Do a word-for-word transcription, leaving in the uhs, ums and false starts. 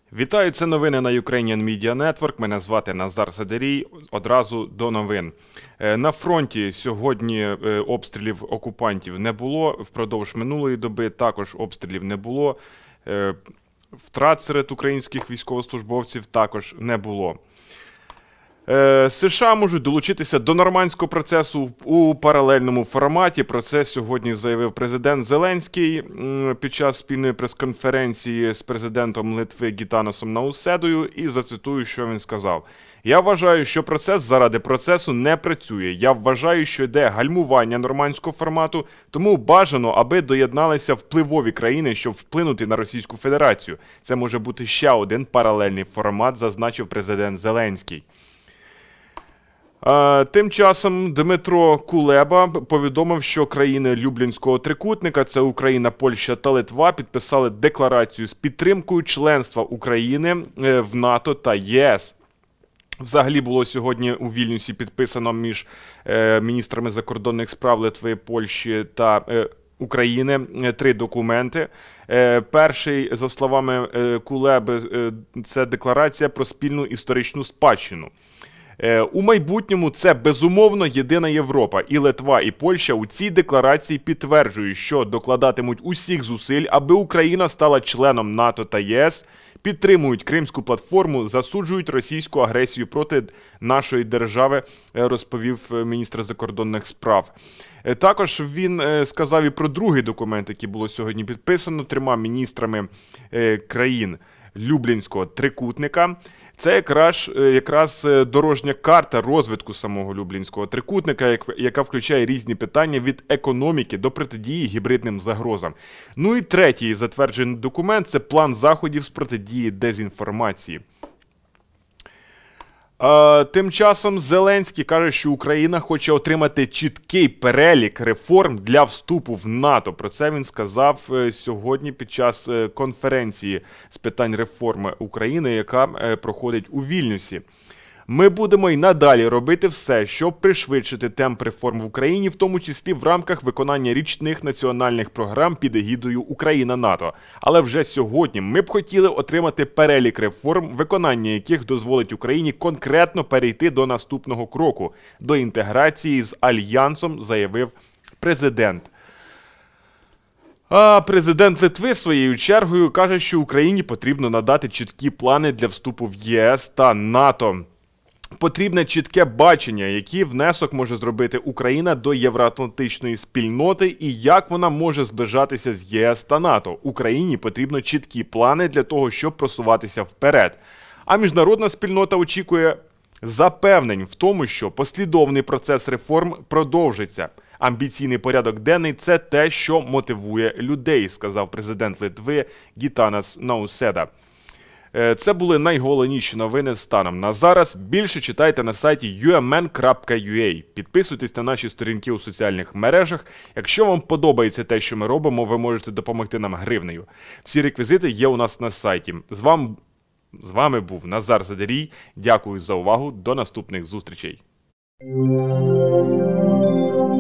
Вітаю, це новини на Ukrainian Media Network. Мене звати Назар Садерій. Одразу до новин. На фронті сьогодні обстрілів окупантів не було. Впродовж минулої доби також обстрілів не було. Втрат серед українських військовослужбовців також не було. США можуть долучитися до нормандського процесу у паралельному форматі. Про це сьогодні заявив президент Зеленський під час спільної прес-конференції з президентом Литви Гітанасом Науседою. І зацитую, що він сказав. «Я вважаю, що процес заради процесу не працює. Я вважаю, що йде гальмування нормандського формату, тому бажано, аби доєдналися впливові країни, щоб вплинути на Російську Федерацію. Це може бути ще один паралельний формат», зазначив президент Зеленський. Тим часом Дмитро Кулеба повідомив, що країни Люблінського трикутника – це Україна, Польща та Литва – підписали декларацію з підтримкою членства України в НАТО та ЄС. Взагалі було сьогодні у Вільнюсі підписано між міністрами закордонних справ Литви, Польщі та України три документи. Перший, за словами Кулеби, це декларація про спільну історичну спадщину. У майбутньому це, безумовно, єдина Європа. І Литва, і Польща у цій декларації підтверджують, що докладатимуть усіх зусиль, аби Україна стала членом НАТО та ЄС, підтримують Кримську платформу, засуджують російську агресію проти нашої держави, розповів міністр закордонних справ. Також він сказав і про другий документ, який було сьогодні підписано трьома міністрами країн Люблінського трикутника. Це якраз, якраз дорожня карта розвитку самого Люблінського трикутника, яка включає різні питання від економіки до протидії гібридним загрозам. Ну і третій затверджений документ – це план заходів з протидії дезінформації. А, тим часом Зеленський каже, що Україна хоче отримати чіткий перелік реформ для вступу в НАТО. Про це він сказав сьогодні під час конференції з питань реформи України, яка проходить у Вільнюсі. «Ми будемо й надалі робити все, щоб пришвидшити темп реформ в Україні, в тому числі в рамках виконання річних національних програм під егідою Україна-НАТО. Але вже сьогодні ми б хотіли отримати перелік реформ, виконання яких дозволить Україні конкретно перейти до наступного кроку – до інтеграції з Альянсом», заявив президент. А президент Литви своєю чергою каже, що Україні потрібно надати чіткі плани для вступу в ЄС та НАТО. Потрібне чітке бачення, який внесок може зробити Україна до євроатлантичної спільноти і як вона може зближатися з ЄС та НАТО. Україні потрібно чіткі плани для того, щоб просуватися вперед. А міжнародна спільнота очікує запевнень в тому, що послідовний процес реформ продовжиться. Амбіційний порядок денний – це те, що мотивує людей, сказав президент Литви Гітанас Науседа. Це були найголовніші новини станом на зараз. Більше читайте на сайті ю ем ен крапка ю а. Підписуйтесь на наші сторінки у соціальних мережах. Якщо вам подобається те, що ми робимо, ви можете допомогти нам гривнею. Всі реквізити є у нас на сайті. З вами, з вами був Назар Садерій. Дякую за увагу. До наступних зустрічей.